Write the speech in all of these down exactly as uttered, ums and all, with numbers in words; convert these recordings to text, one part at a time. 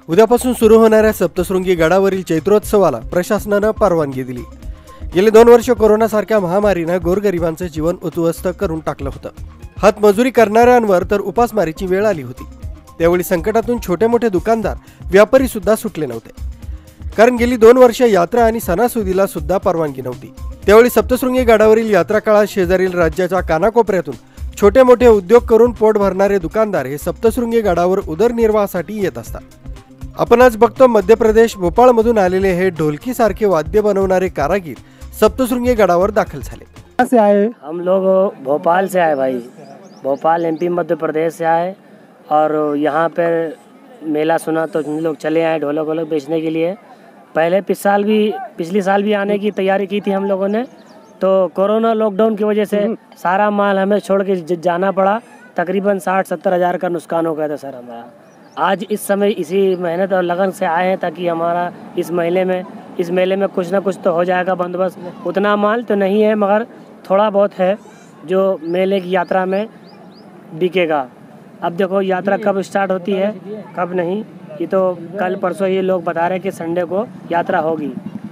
उद्यापासून सुरू होणाऱ्या सप्तशृंगी गडावरील चैत्रोत्सवाला प्रशासनानं परवानगी दिली। गेले दोन वर्ष कोरोनासारख्या महामारीनं गोरगरिबांचं जीवन उद्ध्वस्त करून टाकलं होतं। हातमजुरी करणाऱ्यांवर तर उपासमारीची वेळ आली होती। त्यावेळी संकटातून छोटे मोठे दुकानदार व्यापारी सुद्धा सुटले नव्हते, कारण गेली दोन वर्ष यात्रा आणि सणासुदीला सुद्धा परवानगी नव्हती। त्यावेळी सप्तशृंगी गडावरील यात्रा काळात शेजारील राज्याच्या कानाकोपऱ्यातून छोटे मोठे उद्योग करून पोट भरणारे दुकानदार हे सप्तशृंगी गडावर उदरनिर्वाहासाठी येत असतात। आपण आज बघतो मध्य प्रदेश भोपाळमधून आलेले हे ढोलकी सारखे वाद्य बनवणारे कारागीर सप्तशृंगी गडावर दाखल झाले। कहाँ से आए? हम लोग भोपाल से आए भाई, भोपाल एमपी मध्य प्रदेश से आए और यहाँ पर मेला सुना तो हम लोग चले आए ढोलक वोलक बेचने के लिए। पहले पिछ साल भी पिछली साल भी आने की तैयारी की थी हम लोगों ने, तो कोरोना लॉकडाउन की वजह से सारा माल हमें छोड़ के जाना पड़ा। तकरीबन साठ सत्तर हज़ार का नुकसान हो गया था सर हमारा। आज इस समय इसी मेहनत और लगन से आए हैं ताकि हमारा इस मेले में इस मेले में कुछ ना कुछ तो हो जाएगा बंदोबस्त। उतना माल तो नहीं है मगर थोड़ा बहुत है जो मेले की यात्रा में बिकेगा। अब देखो यात्रा कब स्टार्ट होती है कब नहीं, ये तो कल परसों ये लोग बता रहे हैं कि संडे को यात्रा होगी।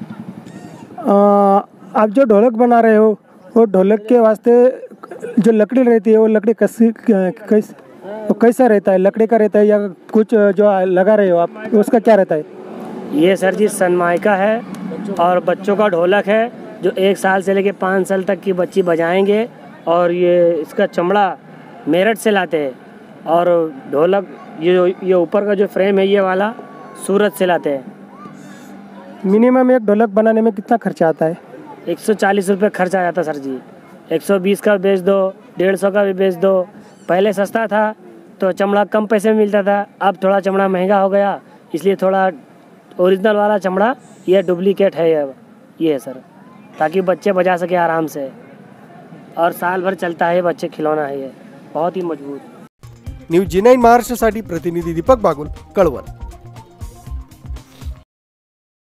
आप जो ढोलक बना रहे हो वो ढोलक के वास्ते जो लकड़ी रहती है वो लकड़ी कैसी कैस, तो कैसा रहता है? लकड़ी का रहता है या कुछ जो लगा रहे हो आप उसका क्या रहता है? ये सर जी सनमाइका है और बच्चों का ढोलक है जो एक साल से लेके पाँच साल तक की बच्ची बजाएंगे। और ये इसका चमड़ा मेरठ से लाते हैं और ढोलक ये ये ऊपर का जो फ्रेम है ये वाला सूरत से लाते हैं। मिनिमम एक ढोलक बनाने में कितना खर्चा आता है? एक सौ चालीस रुपये खर्च आ जाता सर जी। एक सौ बीस का बेच दो, डेढ़ सौ का भी बेच दो। पहले सस्ता था तो चमड़ा कम पैसे में मिलता था, अब थोड़ा चमड़ा महंगा हो गया, इसलिए थोड़ा ओरिजिनल वाला चमड़ा ये डुप्लीकेट है ये ये है सर, ताकि बच्चे बजा सके आराम से। और साल भर चलता है, बच्चे खिलौना है ये, बहुत ही मजबूत। न्यूज जी नाइन महाराष्ट्रासाठी प्रतिनिधी दीपक बागुल, कळवण।